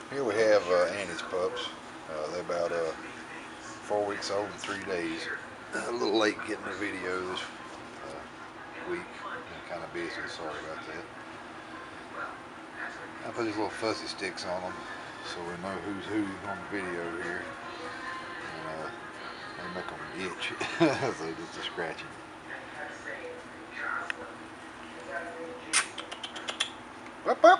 Here we have Annie's pups. They're about 4 weeks old and 3 days. A little late getting the video this week. I'm kind of busy, sorry about that. I put these little fuzzy sticks on them so we know who's who on the video here. And they make them itch. So just a scratching. Up, up.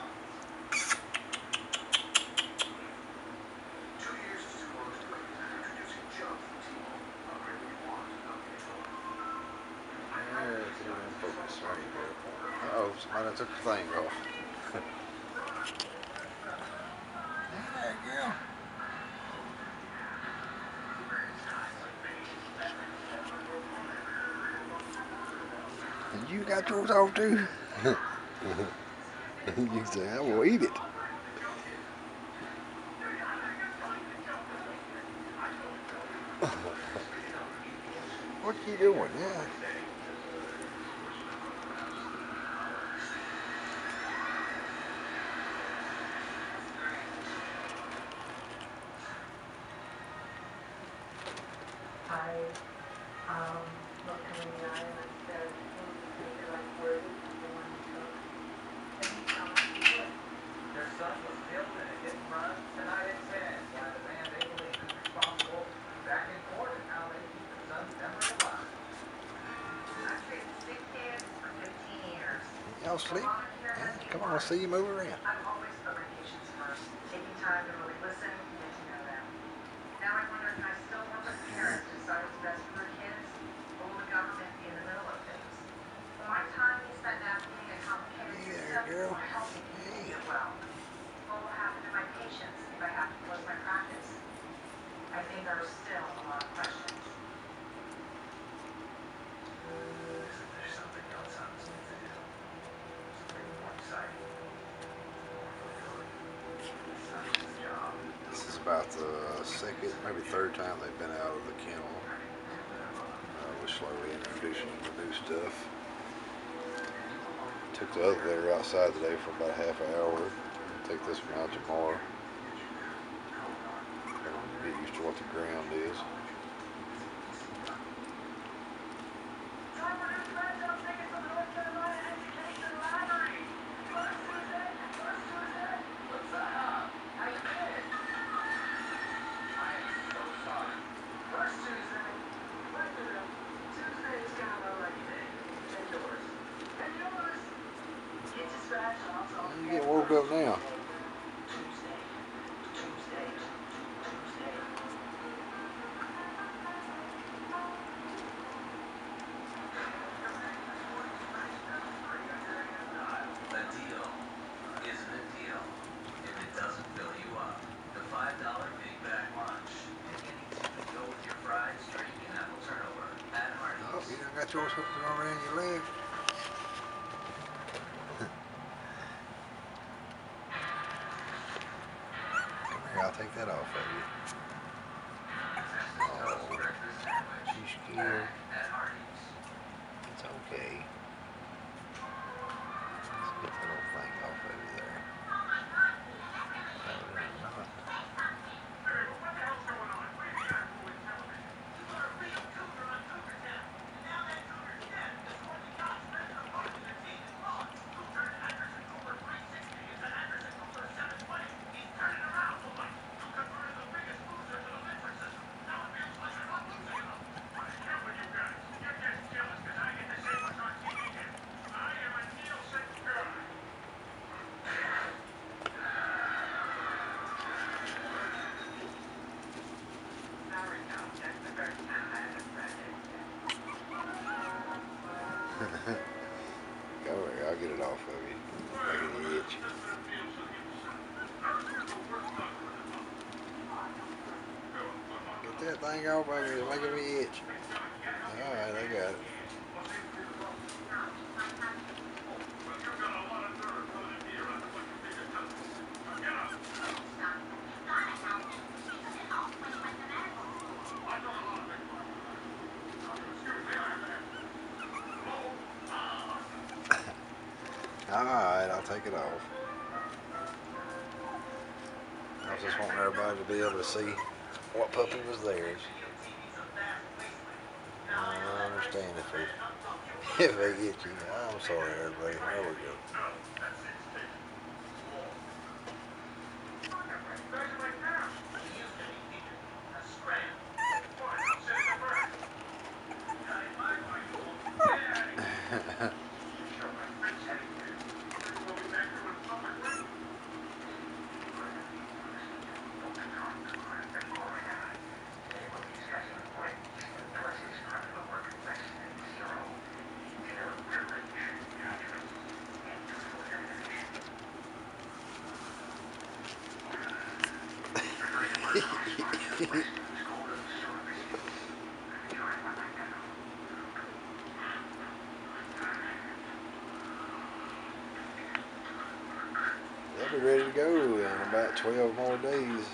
Focus. There you go. Uh oh, somebody took the thing off. There you go. And you got yours off too? You say, I will eat it. What you doing? Yeah. Looked him in the eye and I said, "You're like worthy of the one you took." And he promised he would. Their son was killed in a hit and run tonight at 10 by the man they believe is responsible. Back in court and how they keep their son's memory alive. I've treated sick kids for 15 years. Y'all sleep? Yeah. Come on, let's see you move around. I've always put my patients first, taking time to really listen and get to know them. Now I wonder if I still want the parents to decide what's best for their kids, or will the government be in the middle of things? Will my time be spent navigating a complicated system or helping people get well? What will happen to my patients if I have to close my practice? I think there are still a lot of questions. There's something else I was going to do. Something more exciting. More fulfilling. Such a job. This is about the second, maybe third time they've been out of the kennel. We're slowly introducing them to new stuff. Took the other litter outside today for about a half an hour. Take this one out tomorrow. Get used to what the ground is. You get woke up now. Oh, you done got yours hooked around your leg. Come here, I'll take that off of you. Oh, you scared? It's okay. Let's get that little thing off of you there. Go there, I'll get it off of you. Making you itch. Get that thing off of you, it's making me itch. Alright, I got it. Alright, I'll take it off. just wanting everybody to be able to see what puppy was theirs. I understand if they get you. I'm sorry, everybody. There we go. They'll be ready to go in about 12 more days.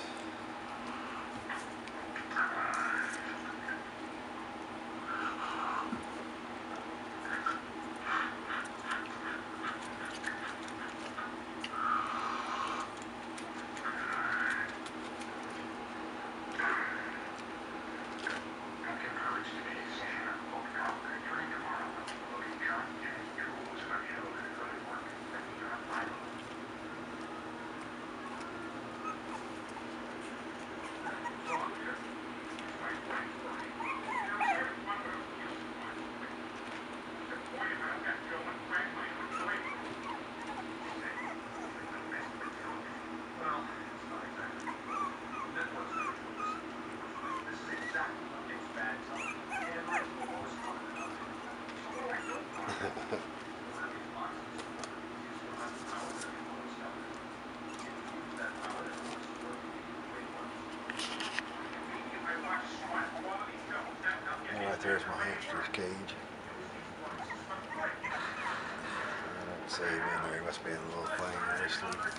Right there's my hamster's cage. I don't see him in there. He must be in a little thing there sleeping.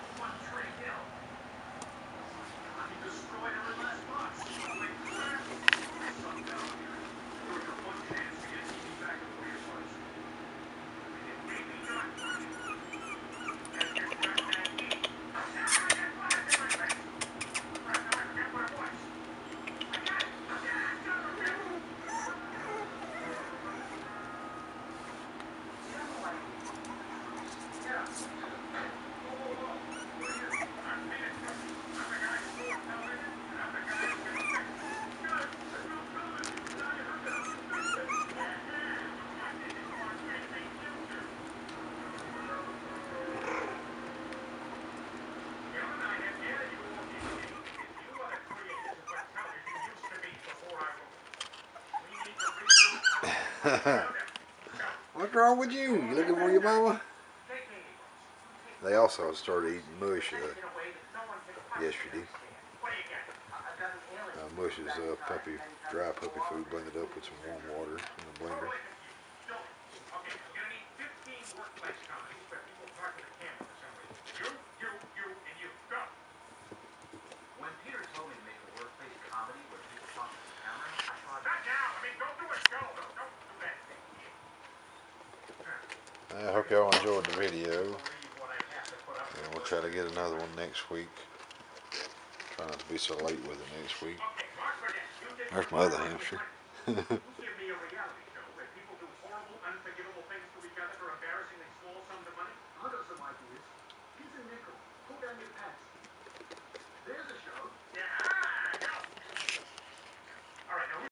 What's wrong with you? You looking for your mama? They also started eating mush yesterday. Mush is puppy, dry puppy food blended up with some warm water in a blender. I hope y'all enjoyed the video. And we'll try to get another one next week. Try not to be so late with it next week. There's my other hamster.